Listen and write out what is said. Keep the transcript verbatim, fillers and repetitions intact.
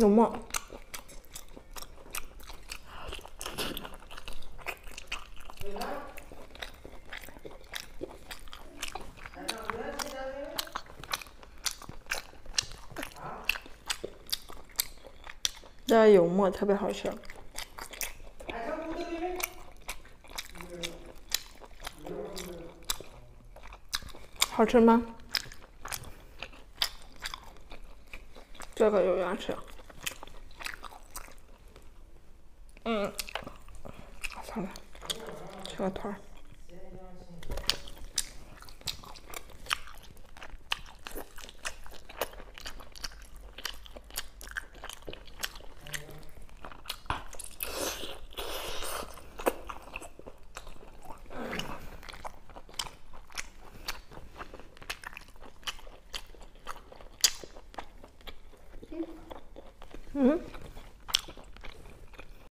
有沫。这有沫，特别好吃。好吃吗？这个有牙齿。嗯，算了，吃个团儿。嗯。